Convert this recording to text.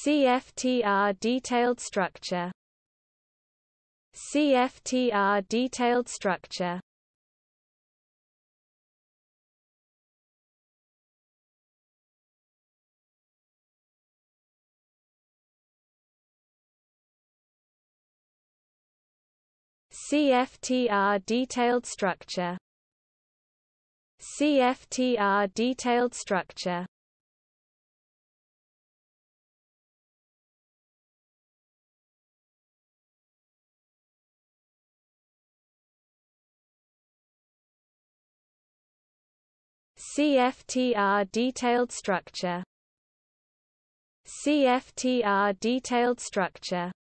CFTR detailed structure. CFTR detailed structure. CFTR detailed structure. CFTR detailed structure. CFTR detailed structure. CFTR detailed structure.